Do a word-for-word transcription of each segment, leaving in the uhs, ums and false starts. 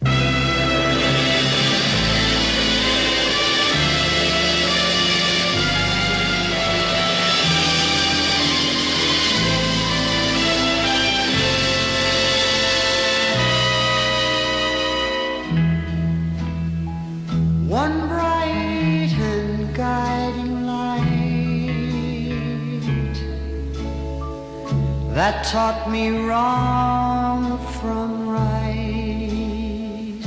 One bright and guiding light that taught me wrong from right,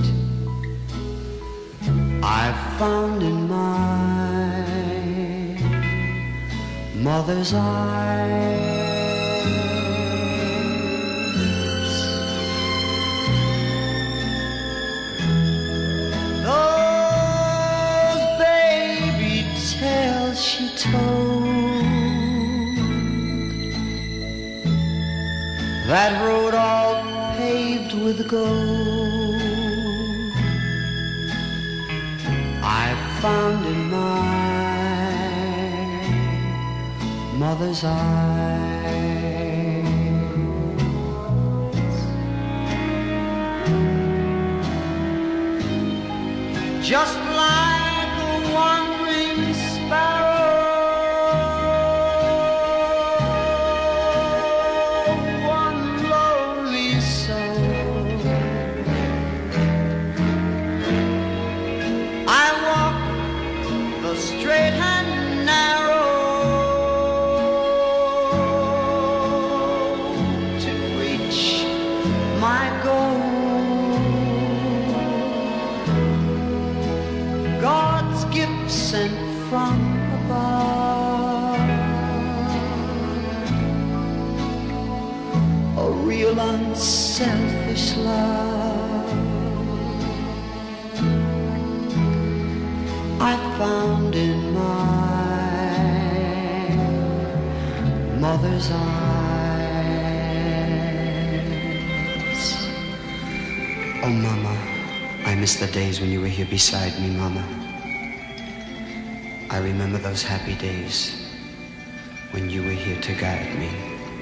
I found in my mother's eyes. She told that road all paved with gold, I found in my mother's eyes. Just like a wandering sparrow, straight and narrow to reach my goal. God's gift sent from above, a real unselfish love I found in my mother's eyes. Oh, Mama, I miss the days when you were here beside me, Mama. I remember those happy days when you were here to guide me.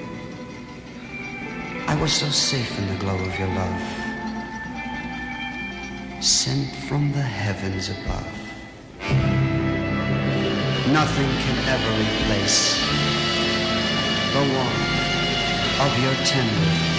I was so safe in the glow of your love, sent from the heavens above. Nothing can ever replace the warmth of your tender